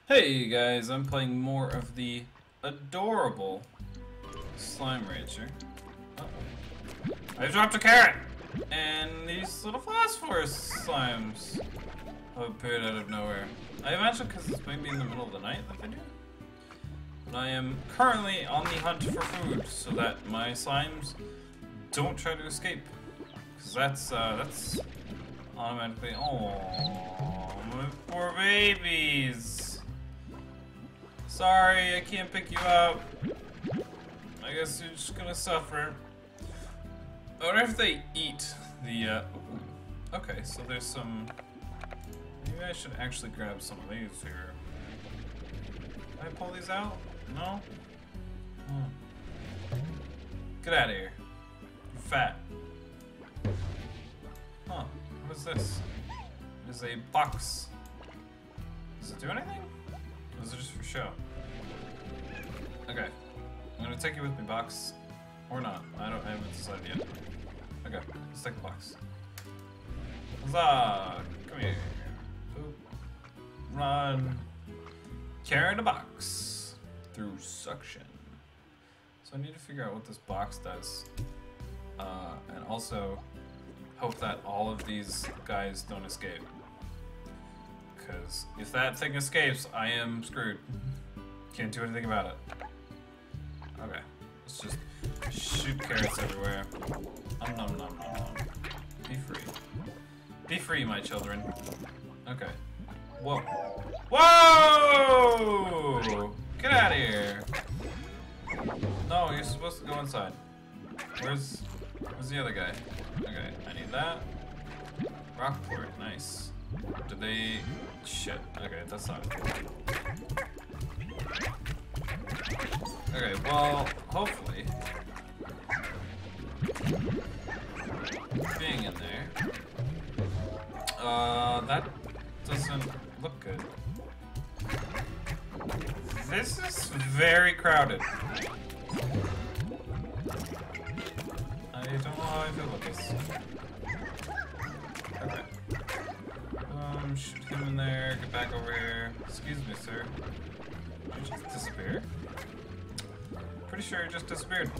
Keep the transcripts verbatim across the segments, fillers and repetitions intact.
Hey guys, I'm playing more of the adorable Slime Rancher. Uh-oh. I dropped a carrot! And these little phosphorus slimes have appeared out of nowhere. I imagine because it's maybe in the middle of the night that they do. But I am currently on the hunt for food so that my slimes don't try to escape. Because that's, uh, that's automatically... Oh, my poor babies! Sorry, I can't pick you up. I guess you're just gonna suffer. I wonder if they eat the, uh... Ooh. Okay, so there's some... Maybe I should actually grab some of these here. Can I pull these out? No? Hmm. Get out of here. You're fat. Huh. What is this? It is a box. Does it do anything? Or is it just for show? Okay. I'm gonna take you with me, box. Or not. I don't I haven't decided yet. Okay, let's take the box. Huzzah! Come here. Boop. Run. Carry the box. Through suction. So I need to figure out what this box does. Uh, and also hope that all of these guys don't escape. Because if that thing escapes, I am screwed. Can't do anything about it. Okay, let's just shoot carrots everywhere. Um, nom, nom, nom, nom. Be free. Be free, my children. Okay. Whoa. Whoa! Get out of here. No, you're supposed to go inside. Where's, where's the other guy? Okay, I need that. Rockport, nice. Did they... Shit. Okay, that's not good. Okay, well, hopefully... Being in there... Uh, that doesn't look good. This is very crowded. I don't know how I feel about this. Okay. Um, shoot him in there, get back over here. Excuse me, sir. Did you just disappear? Pretty sure he just disappeared.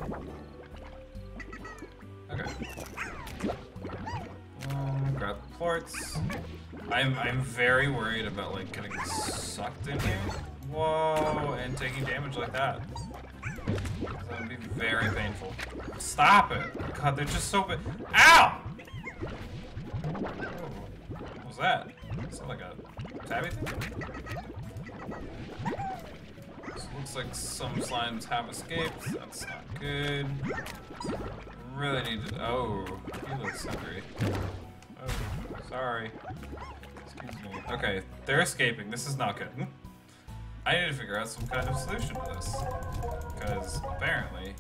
Okay. Um, grab the plorts. I'm, I'm very worried about, like, getting sucked in here. Whoa, and taking damage like that. That would be very painful. Stop it! God, they're just so big. Ow! What was that? Is that like a tabby thing? So it looks like some slimes have escaped. That's not good. Really need to. Oh, he looks hungry. Oh, sorry. Excuse me. Okay, they're escaping. This is not good. I need to figure out some kind of solution to this. Because apparently,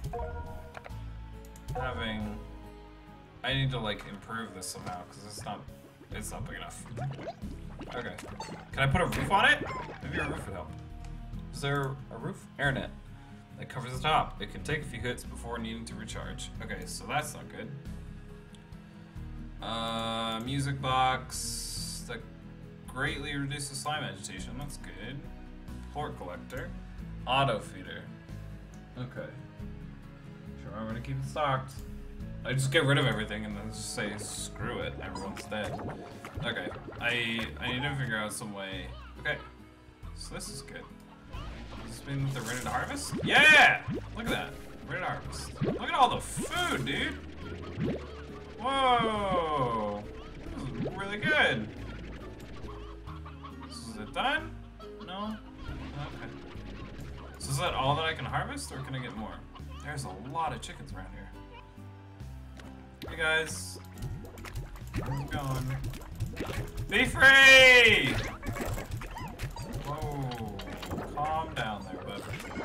having. I need to like improve this somehow because it's not. It's not big enough. Okay. Can I put a roof on it? Maybe a roof would help. Is there a roof? Airnet. That covers the top. It can take a few hits before needing to recharge. Okay, so that's not good. Uh, music box. That greatly reduces slime agitation. That's good. Plort collector. Auto feeder. Okay. Sure, I'm gonna keep it stocked. I just get rid of everything and then just say screw it, everyone's dead. Okay, I I need to figure out some way. Okay, so this is good. Does this mean that they're ready to harvest? Yeah! Look at that, ready to harvest. Look at all the food, dude! Whoa! This is really good. Is it done? No? Okay. So is that all that I can harvest or can I get more? There's a lot of chickens around here. Hey guys, how's it going? Be free! Whoa, calm down there, bud.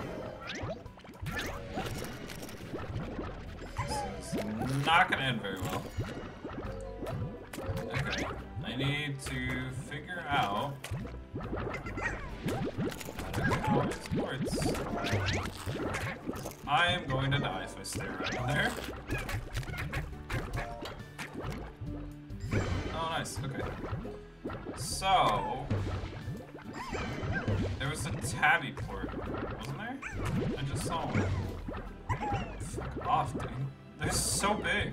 This is not gonna end very well. Okay, I need to figure out how to get these ports. I am going to die if I stay right there. Oh, nice. Okay. So, there was was a tabby port, wasn't there? I just saw one. Fuck off, dude. They're so big.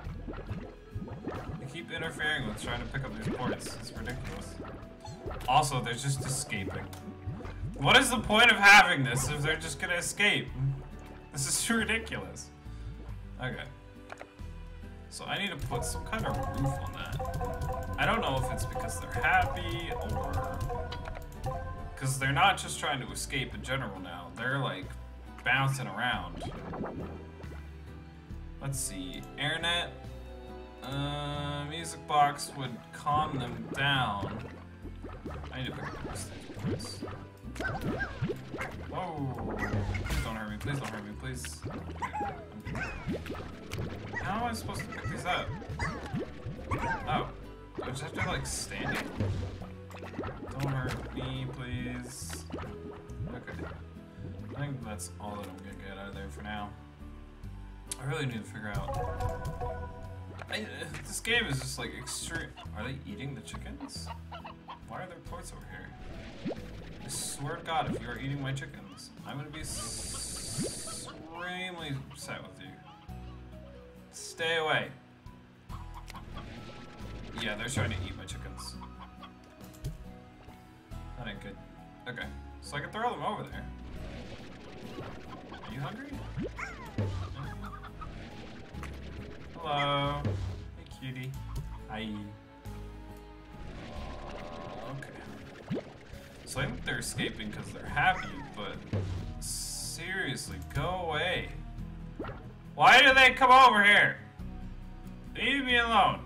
They keep interfering with trying to pick up these ports. It's ridiculous. Also, they're just escaping. What is the point of having this if they're just gonna escape? This is ridiculous. Okay. So I need to put some kind of roof on that. I don't know if it's because they're happy or... because they're not just trying to escape in general now. They're like bouncing around. Let's see. AirNet. Uh, music box would calm them down. I need to pick up these things. Oh, please don't hurt me, please don't hurt me, please. How am I supposed to pick these up? Oh, I just have to like stand it? Don't hurt me, please. Okay. I think that's all that I'm gonna get out of there for now. I really need to figure out... I, this game is just like extreme... Are they eating the chickens? Why are there ports over here? I swear to God, if you are eating my chickens, I'm gonna be extremely upset with you. Stay away. Yeah, they're trying to eat my chickens. That ain't good. Okay, so I can throw them over there. Are you hungry? Hello. Hey, cutie. Hi. So I think they're escaping because they're happy, but seriously, go away. Why do they come over here? Leave me alone.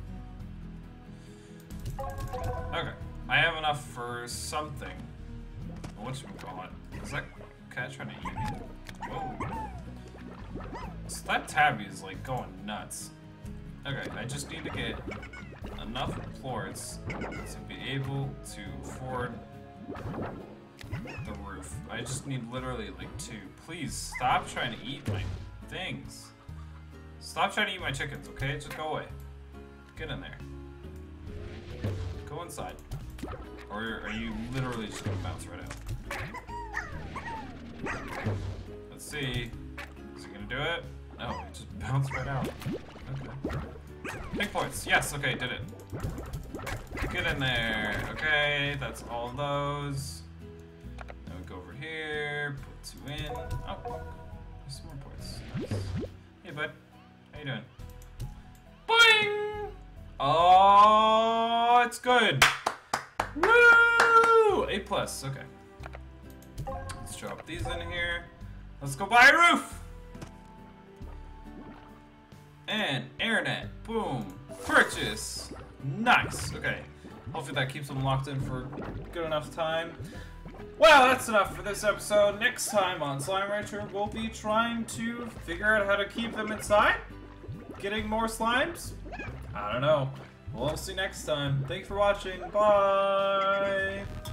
Okay, I have enough for something. Whatchamacallit? Is that cat trying to eat me? Whoa. So that tabby is like going nuts. Okay, I just need to get enough plorts to be able to afford the roof. I just need literally like two. Please stop trying to eat my things. Stop trying to eat my chickens, okay? Just go away. Get in there. Go inside. Or are you literally just gonna bounce right out? Let's see. Is he gonna do it? No, it just bounced right out. Okay. Big points. Yes, okay, did it. Get in there. Okay, that's all those. Now we go over here, put two in. Oh, there's some more points. Nice. Hey, bud. How you doing? Boing! Oh, it's good. Woo! A plus. Okay. Let's drop these in here. Let's go buy a roof. And AirNet. Boom. Purchase. Nice. Okay. Hopefully that keeps them locked in for good enough time. Well, that's enough for this episode. Next time on Slime Rancher, we'll be trying to figure out how to keep them inside. Getting more slimes? I don't know. We'll see next time. Thanks for watching. Bye.